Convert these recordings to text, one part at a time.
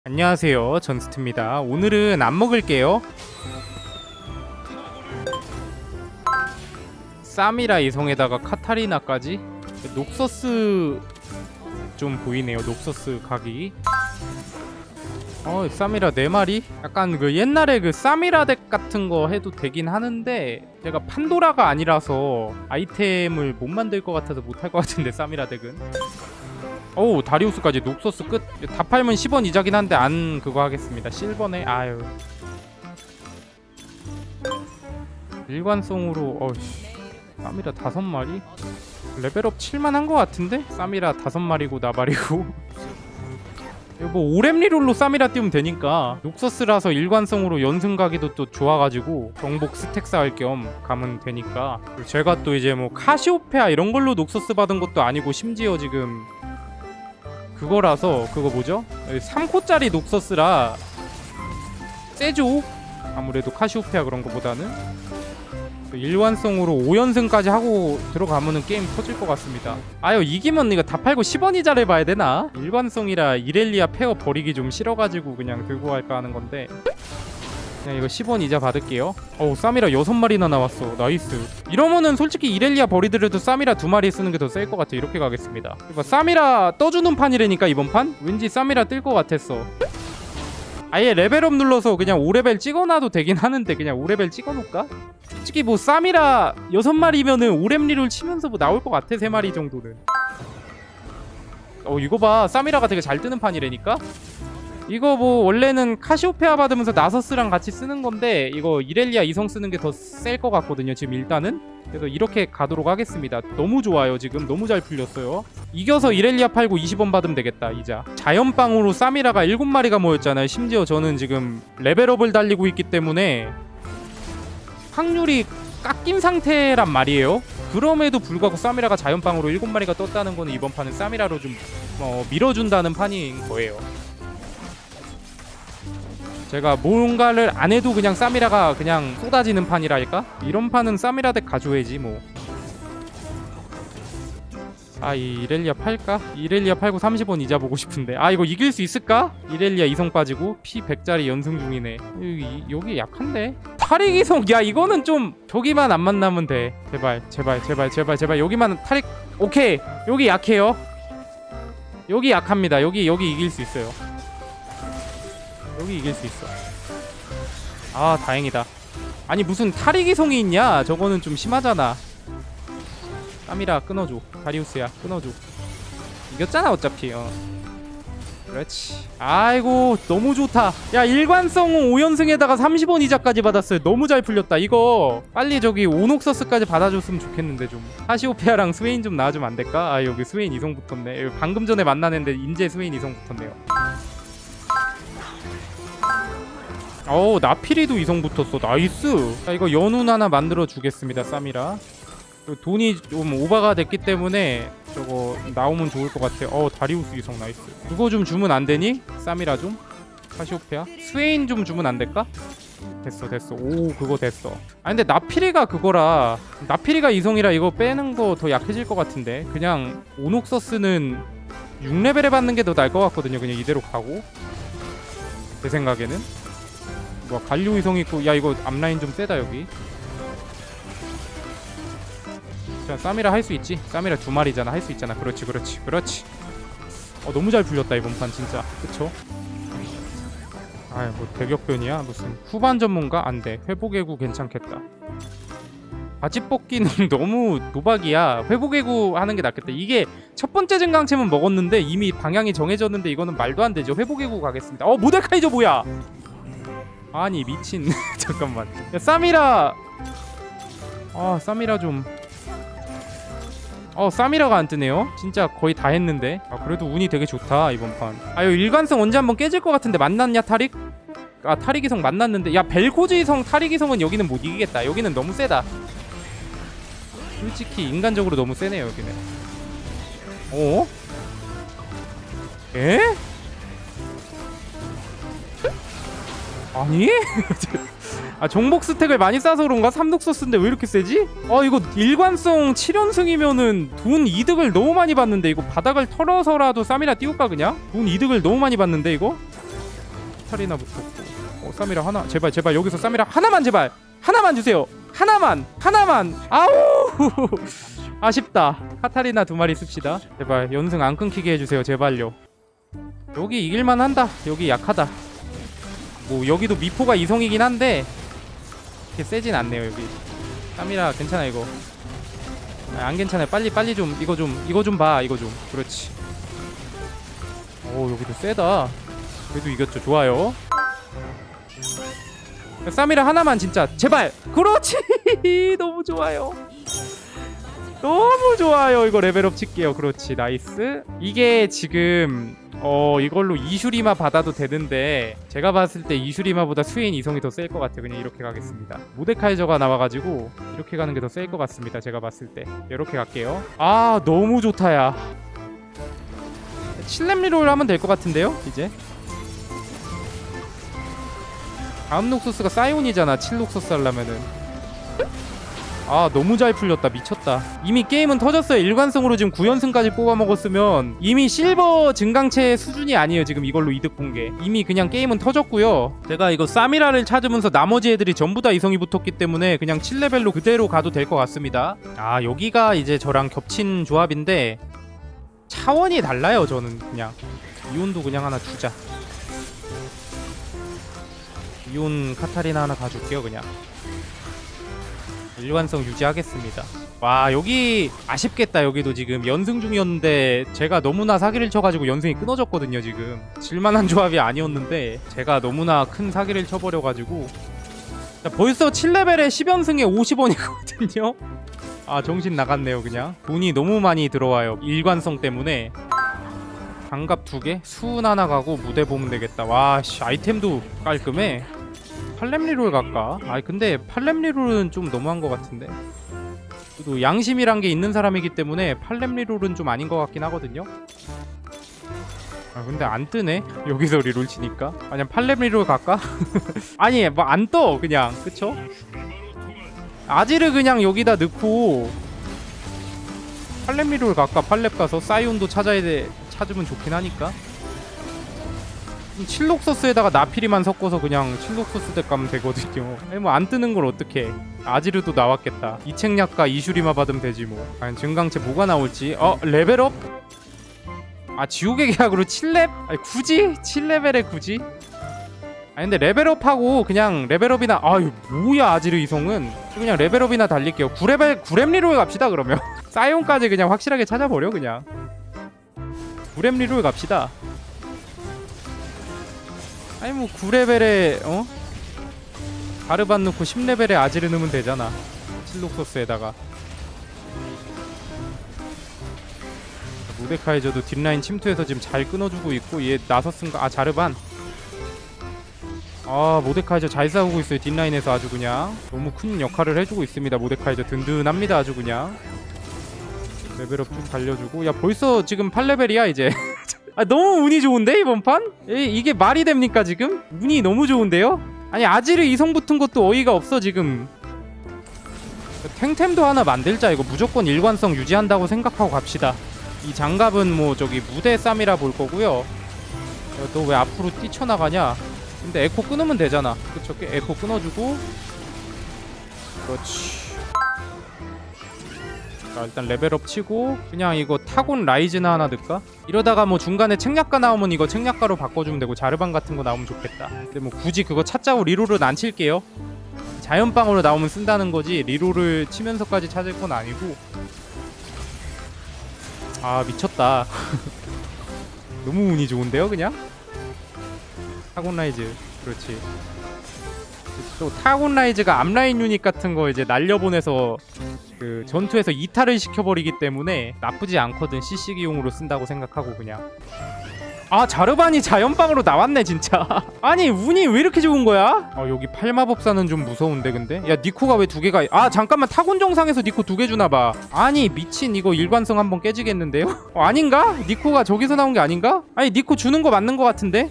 안녕하세요, 전스트입니다. 오늘은 안 먹을게요. 쌈이라 이성에다가 카타리나까지. 녹서스 좀 보이네요. 녹서스 각이. 쌈이라 4마리? 약간 그 옛날에 그 쌈이라 덱 같은 거 해도 되긴 하는데 제가 판도라가 아니라서 아이템을 못 만들 것 같아서 못 할 것 같은데, 쌈이라 덱은. 오, 다리우스까지 녹서스 끝. 다 팔면 10원 이자긴 한데 안 그거 하겠습니다. 실버네. 아유, 일관성으로. 쌈이라 5마리? 레벨업 7만 한 거 같은데? 쌈이라 5마리고 나발이고. 이거 뭐 오렘 리롤로 쌈이라 띄우면 되니까. 녹서스라서 일관성으로 연승 가기도 또 좋아가지고 정복 스택 쌓을 겸 가면 되니까. 제가 또 이제 뭐 카시오페아 이런 걸로 녹서스 받은 것도 아니고, 심지어 지금 그거라서, 그거 뭐죠? 3코짜리 녹서스라 세죠? 아무래도 카시오페아 그런 거보다는. 일관성으로 5연승까지 하고 들어가면은 게임 터질 것 같습니다. 아유, 이기면 이거 다 팔고 10원 이자를 봐야 되나? 일관성이라 이렐리아 페어 버리기 좀 싫어가지고 그냥 들고 갈까 하는 건데, 그냥 이거 10원 이자 받을게요. 쌈이라 6마리나 나왔어. 나이스. 이러면은 솔직히 이렐리아 버리더라도 쌈이라 2마리 쓰는 게 더 셀 것 같아. 이렇게 가겠습니다. 이거 쌈이라 떠주는 판이라니까, 이번 판? 왠지 쌈이라 뜰 것 같았어. 아예 레벨업 눌러서 그냥 5레벨 찍어놔도 되긴 하는데, 그냥 5레벨 찍어놓을까? 솔직히 뭐 쌈이라 6마리면은 오렘리를 치면서 뭐 나올 것 같아. 3마리 정도는. 이거 봐, 쌈이라가 되게 잘 뜨는 판이라니까? 이거 뭐 원래는 카시오페아 받으면서 나서스랑 같이 쓰는 건데, 이거 이렐리아 이성 쓰는 게 더 셀 것 같거든요, 지금 일단은. 그래서 이렇게 가도록 하겠습니다. 너무 좋아요. 지금 너무 잘 풀렸어요. 이겨서 이렐리아 팔고 20원 받으면 되겠다, 이자. 자연빵으로 쌈이라가 7마리가 모였잖아요. 심지어 저는 지금 레벨업을 달리고 있기 때문에 확률이 깎인 상태란 말이에요. 그럼에도 불구하고 쌈이라가 자연빵으로 7마리가 떴다는 거는 이번 판은 쌈이라로 좀 밀어준다는 판인 거예요. 제가 뭔가를 안 해도 그냥 쌈이라가 그냥 쏟아지는 판이랄까? 이런 판은 쌈이라 덱 가져야지 뭐. 이 이렐리아 팔까? 이렐리아 팔고 30원 이자 보고 싶은데. 이거 이길 수 있을까? 이렐리아 이성 빠지고 피 100짜리 연승 중이네. 여기 약한데? 타릭 이성, 야 이거는 좀 저기만 안 만나면 돼. 제발 여기만 타릭. 오케이, 여기 약해요. 여기 약합니다. 여기 이길 수 있어요. 여기 이길 수 있어. 다행이다. 아니 무슨 타릭이성이 있냐? 저거는 좀 심하잖아. 쌈이라 끊어줘. 다리우스야, 끊어줘. 이겼잖아 어차피. 그렇지. 아이고 너무 좋다. 야, 일관성은 5연승에다가 30원 이자까지 받았어요. 너무 잘 풀렸다. 이거 빨리 저기 오녹서스까지 받아줬으면 좋겠는데. 좀 카시오페아랑 스웨인 좀 나와주면 안 될까? 여기 스웨인 이성 붙었네. 여기 방금 전에 만나는데 인제 스웨인 이성 붙었네요. 나피리도 이성 붙었어. 나이스. 자, 이거 연운 하나 만들어 주겠습니다, 쌈이라. 돈이 좀 오버가 됐기 때문에 저거 나오면 좋을 것 같아. 다리우스 이성 나이스. 그거 좀 주면 안 되니? 쌈이라 좀? 카시오페아? 스웨인 좀 주면 안 될까? 됐어. 오, 그거 됐어. 근데 나피리가 그거라. 나피리가 이성이라 이거 빼는 거 더 약해질 것 같은데. 그냥 오녹서스는 6레벨에 받는 게 더 나을 것 같거든요. 그냥 이대로 가고. 제 생각에는. 갈류 이성 있고. 야, 이거 앞라인 좀 세다 여기. 자, 쌈이라 할 수 있지. 쌈이라 2마리잖아. 할 수 있잖아. 그렇지. 너무 잘 풀렸다 이번 판 진짜. 그쵸? 뭐 대격변이야. 무슨 후반 전문가? 안돼. 회복애구 괜찮겠다. 바지 뽑기는 너무 도박이야. 회복애구 하는 게 낫겠다. 이게 첫 번째 증강체면 먹었는데 이미 방향이 정해졌는데 이거는 말도 안 되죠. 회복애구 가겠습니다. 모데카이저 뭐야? 아니 미친. 잠깐만. 야, 쌈이라. 쌈이라 좀. 쌈이라가 안 뜨네요. 진짜 거의 다 했는데. 그래도 운이 되게 좋다 이번 판. 이거 일관성 언제 한번 깨질 것 같은데. 만났냐 타릭? 타릭이성 만났는데. 야, 벨코즈이성 타릭이성은 여기는 못 이기겠다. 여기는 너무 세다. 솔직히 인간적으로 너무 세네요 여기는. 에? 아니? 정복 스택을 많이 싸서 그런가? 삼독서스인데 왜 이렇게 세지? 이거 일관성 7연승이면은 돈 이득을 너무 많이 받는데. 이거 바닥을 털어서라도 쌈이라 띄울까 그냥? 돈 이득을 너무 많이 받는데 이거? 카타리나 붙었고 사미라 하나 제발 여기서 사미라 하나만 제발 하나만 주세요. 하나만 아우 아쉽다. 카타리나 2마리 씁시다. 제발 연승 안 끊기게 해주세요. 제발요. 여기 이길만 한다. 여기 약하다. 뭐 여기도 미포가 이성이긴 한데 이렇게 세진 않네요. 여기 사미라 괜찮아. 이거 안 괜찮아요. 빨리 좀 이거 좀 봐. 이거 좀 그렇지. 오 여기도 세다. 그래도 이겼죠. 좋아요. 사미라 하나만 진짜 제발. 그렇지. 너무 좋아요. 너무 좋아요. 이거 레벨업 칠게요. 그렇지. 나이스. 이게 지금 이걸로 이슈리마 받아도 되는데 제가 봤을 때 이슈리마보다 스웨인 이성이 더 셀 것 같아요. 그냥 이렇게 가겠습니다. 모데카이저가 나와가지고 이렇게 가는 게 더 셀 것 같습니다. 제가 봤을 때 이렇게 갈게요. 아 너무 좋다. 야 7렙 리롤 하면 될 것 같은데요. 이제 다음 녹소스가 사이온이잖아. 7녹소스 하려면은 아 너무 잘 풀렸다. 미쳤다. 이미 게임은 터졌어요. 일관성으로 지금 9연승까지 뽑아먹었으면 이미 실버 증강체 수준이 아니에요. 지금 이걸로 이득 본 게 이미 그냥 게임은 터졌고요. 제가 이거 사미라를 찾으면서 나머지 애들이 전부 다 이성이 붙었기 때문에 그냥 7레벨로 그대로 가도 될 것 같습니다. 아 여기가 이제 저랑 겹친 조합인데 차원이 달라요. 저는 그냥 이온도 그냥 하나 주자. 이온 카타리나 하나 가줄게요. 그냥 일관성 유지하겠습니다. 와 여기 아쉽겠다. 여기도 지금 연승 중이었는데 제가 너무나 사기를 쳐가지고 연승이 끊어졌거든요. 지금 질만한 조합이 아니었는데 제가 너무나 큰 사기를 쳐버려가지고 자, 벌써 7레벨에 10연승에 50원이거든요 아 정신 나갔네요. 그냥 돈이 너무 많이 들어와요. 일관성 때문에. 장갑 2개? 수은 하나 가고 무대 보면 되겠다. 와 씨 아이템도 깔끔해. 8렙 리롤 갈까? 아 근데 8렙 리롤은 좀 너무한 것 같은데. 또 양심이란 게 있는 사람이기 때문에 8렙 리롤은 좀 아닌 것 같긴 하거든요. 아 근데 안 뜨네. 여기서 리롤 치니까. 그냥 8렙 리롤 갈까? 아니 뭐 안 떠 그냥. 그쵸? 아지를 그냥 여기다 넣고 8렙 리롤 갈까? 8렙 가서 사이온도 찾으면 좋긴 하니까. 7녹소스에다가 나피리만 섞어서 그냥 7녹소스 덱 가면 되거든요. 아니 뭐 안 뜨는 걸 어떡해. 아지르도 나왔겠다. 이책약과 이슈리마 받으면 되지 뭐. 과연 증강체 뭐가 나올지. 레벨업? 아 지옥의 계약으로 7렙? 아니 굳이? 7레벨에 굳이? 아니 근데 레벨업하고 그냥 레벨업이나 아유 뭐야 아지르 이성은 그냥 레벨업이나 달릴게요. 9렙 리롤 갑시다 그러면. 사이온까지 그냥 확실하게 찾아버려 그냥. 9렙 리롤 갑시다. 아니 뭐 9레벨에 가르반 넣고 10레벨에 아지르 넣으면 되잖아. 7녹소스에다가 모데카이저도 뒷라인 침투해서 지금 잘 끊어주고 있고 얘 나섰은가? 아 자르반. 아 모데카이저 잘 싸우고 있어요. 뒷라인에서 아주 그냥 너무 큰 역할을 해주고 있습니다. 모데카이저 든든합니다. 아주 그냥 레벨업 쭉 달려주고. 야 벌써 지금 8레벨이야 이제. 아 너무 운이 좋은데 이번 판? 이게 말이 됩니까 지금? 운이 너무 좋은데요? 아니 아지르 이성 붙은 것도 어이가 없어 지금. 탱템도 하나 만들자. 이거 무조건 일관성 유지한다고 생각하고 갑시다. 이 장갑은 뭐 저기 무대 쌈이라 볼 거고요. 너 왜 앞으로 뛰쳐나가냐? 근데 에코 끊으면 되잖아. 그쵸? 에코 끊어주고. 그렇지. 자 일단 레벨업 치고 그냥 이거 타곤 라이즈나 하나 넣을까? 이러다가 뭐 중간에 책략가 나오면 이거 책략가로 바꿔주면 되고 자르반 같은 거 나오면 좋겠다. 근데 뭐 굳이 그거 찾자고 리롤은 안 칠게요. 자연빵으로 나오면 쓴다는 거지 리롤을 치면서까지 찾을 건 아니고. 아 미쳤다. 너무 운이 좋은데요 그냥? 타곤 라이즈 그렇지. 또 타곤 라이즈가 앞라인 유닛 같은 거 이제 날려보내서 그 전투에서 이탈을 시켜버리기 때문에 나쁘지 않거든. CC기용으로 쓴다고 생각하고 그냥. 아 자르반이 자연빵으로 나왔네 진짜. 아니 운이 왜 이렇게 좋은 거야? 여기 팔마법사는 좀 무서운데 근데? 야 니코가 왜 2개가 아 잠깐만 타곤 정상에서 니코 2개 주나봐. 아니 미친 이거 일관성 한번 깨지겠는데요? 아닌가? 니코가 저기서 나온 게 아닌가? 아니 니코 주는 거 맞는 거 같은데?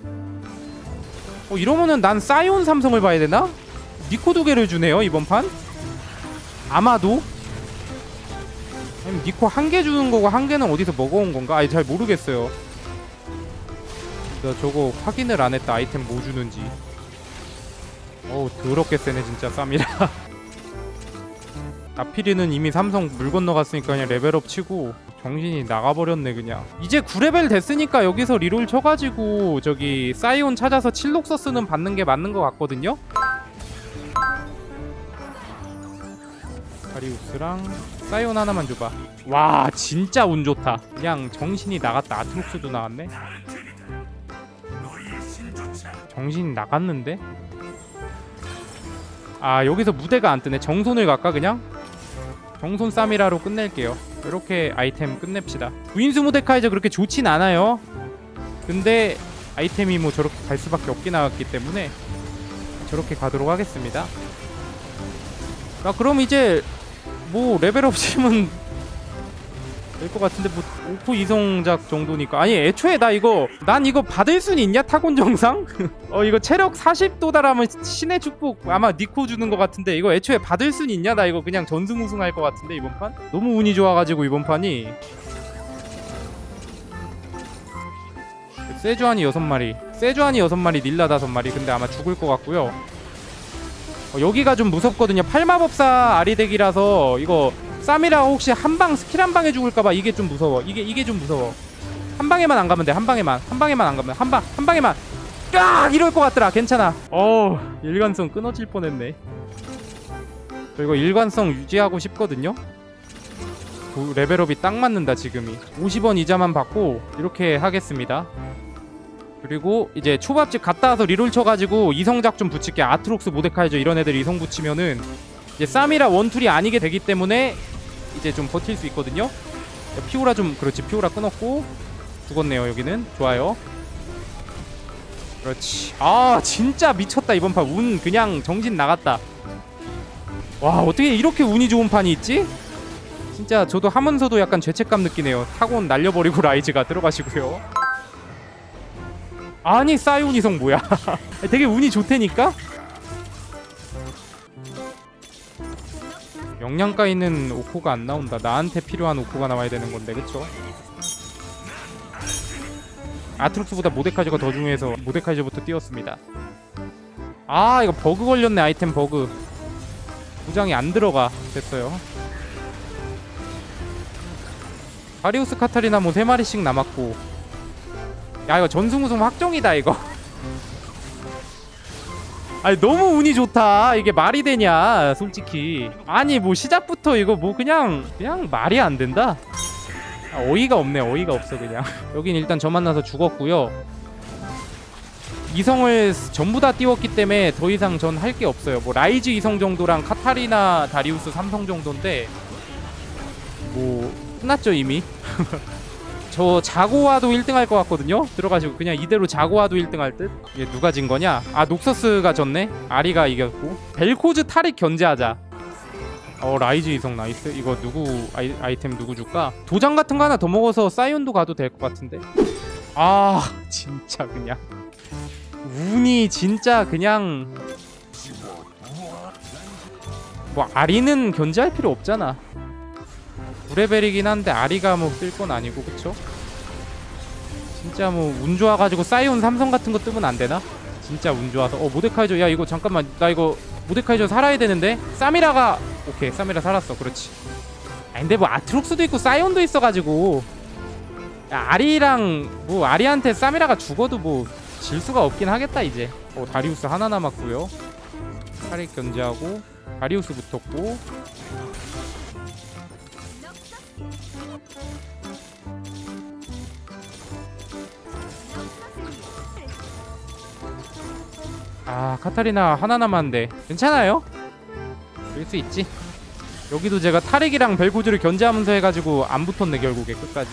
이러면은 난 사이온 삼성을 봐야 되나? 니코 2개를 주네요 이번 판? 아마도? 아니면 니코 1개 주는 거고 1개는 어디서 먹어온 건가? 아니 잘 모르겠어요. 나 저거 확인을 안 했다. 아이템 뭐 주는지. 어우 더럽게 세네 진짜 쌈이라. 나피리는 이미 삼성 물 건너갔으니까 그냥 레벨업 치고 정신이 나가버렸네 그냥. 이제 9레벨 됐으니까 여기서 리롤 쳐가지고 저기 사이온 찾아서 칠록서스는 받는 게 맞는 것 같거든요. 다리우스랑 사이온 하나만 줘봐. 와 진짜 운 좋다. 그냥 정신이 나갔다. 아트록스도 나갔네. 정신이 나갔는데? 아 여기서 무대가 안 뜨네. 정손을 갈까 그냥? 정손 사미라로 끝낼게요. 이렇게 아이템 끝냅시다. 구인수 모데카이저 그렇게 좋진 않아요. 근데 아이템이 뭐 저렇게 갈 수밖에 없게 나왔기 때문에 저렇게 가도록 하겠습니다. 아 그럼 이제 뭐 레벨업 치면 될 것 같은데 뭐 오프 이성작 정도니까. 아니 애초에 난 이거 받을 순 있냐 타곤 정상? 이거 체력 40 도달하면 신의 축복 아마 니코 주는 것 같은데 이거 애초에 받을 순 있냐? 나 이거 그냥 전승 우승할 것 같은데 이번 판? 너무 운이 좋아가지고 이번 판이. 세주안이 6마리 세주안이 6마리 닐라 5마리. 근데 아마 죽을 것 같고요. 여기가 좀 무섭거든요. 8마법사 아리덱이라서 이거 쌈이라 혹시 한방 스킬 한 방에 죽을까봐 이게 좀 무서워. 이게 좀 무서워. 한 방에만 안 가면 돼. 한 방에만 안 가면 한 방에만. 깍 이럴 것 같더라. 괜찮아. 일관성 끊어질 뻔했네. 저 이거 일관성 유지하고 싶거든요. 레벨업이 딱 맞는다 지금이. 50원 이자만 받고 이렇게 하겠습니다. 그리고 이제 초밥집 갔다 와서 리롤 쳐가지고 이성작 좀 붙일게. 아트록스 모데카이저 이런 애들 이성 붙이면은 이제 쌈이라 원툴이 아니게 되기 때문에 이제 좀 버틸 수 있거든요. 피오라 좀 그렇지. 피오라 끊었고 죽었네요. 여기는 좋아요. 그렇지. 아 진짜 미쳤다 이번 판. 운 그냥 정신 나갔다. 와 어떻게 이렇게 운이 좋은 판이 있지? 진짜 저도 하면서도 약간 죄책감 느끼네요. 타곤 날려버리고 라이즈가 들어가시고요. 아니 사이온 이성 뭐야. 되게 운이 좋다니까? 영양가 있는 오코가 안 나온다. 나한테 필요한 오코가 나와야 되는 건데 그쵸? 아트록스보다 모데카이저가 더 중요해서 모데카이저부터 띄웠습니다. 아 이거 버그 걸렸네. 아이템 버그. 무장이 안 들어가. 됐어요. 다리우스 카타리나 뭐 3마리씩 남았고. 야 이거 전승우승 확정이다 이거. 아니 너무 운이 좋다. 이게 말이 되냐 솔직히. 아니 뭐 시작부터 이거 뭐 그냥 말이 안 된다. 어이가 없네. 어이가 없어 그냥. 여긴 일단 저 만나서 죽었고요. 이성을 전부 다 띄웠기 때문에 더 이상 전 할 게 없어요. 뭐 라이즈 이성 정도랑 카타리나 다리우스 3성 정도인데 뭐 끝났죠 이미. 저 자고와도 1등 할 것 같거든요. 들어가시고 그냥 이대로 자고와도 1등 할 듯. 이게 누가 진 거냐? 아 녹서스가 졌네. 아리가 이겼고. 벨코즈 타릭 견제하자. 라이즈 이성 나이스. 이거 누구 아이템 누구 줄까? 도장 같은 거 하나 더 먹어서 사이온도 가도 될 것 같은데. 아 진짜 그냥 운이 진짜 그냥. 뭐 아리는 견제할 필요 없잖아. 9레벨이긴 한데 아리가 뭐 뜰 건 아니고 그쵸? 진짜 뭐 운 좋아가지고 사이온 삼성 같은 거 뜨면 안 되나? 진짜 운 좋아서. 모데카이저. 야 이거 잠깐만 나 이거 모데카이저 살아야 되는데. 쌈이라가 오케이 쌈이라 살았어. 그렇지. 근데 뭐 아트록스도 있고 사이온도 있어가지고 야, 아리랑 뭐 아리한테 쌈이라가 죽어도 뭐 질 수가 없긴 하겠다 이제. 다리우스 하나 남았고요. 타릭 견제하고 다리우스 붙었고. 아 카타리나 하나 남았는데 괜찮아요? 될 수 있지. 여기도 제가 타릭이랑 벨코즈를 견제하면서 해가지고 안 붙었네 결국에 끝까지.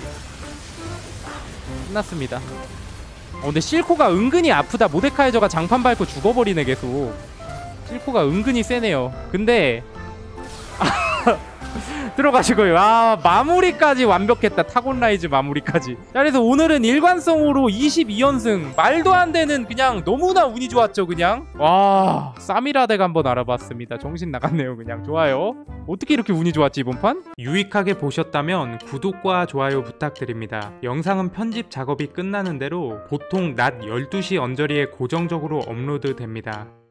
끝났습니다. 근데 실코가 은근히 아프다. 모데카이저가 장판 밟고 죽어버리네 계속. 실코가 은근히 세네요. 근데 들어가시고요. 아, 마무리까지 완벽했다. 타곤라이즈 마무리까지. 자, 그래서 오늘은 일관성으로 22연승. 말도 안 되는, 그냥 너무나 운이 좋았죠. 그냥 와, 사미라덱 한번 알아봤습니다. 정신 나갔네요. 그냥 좋아요. 어떻게 이렇게 운이 좋았지 이번 판? 유익하게 보셨다면 구독과 좋아요 부탁드립니다. 영상은 편집 작업이 끝나는 대로 보통 낮 12시 언저리에 고정적으로 업로드 됩니다.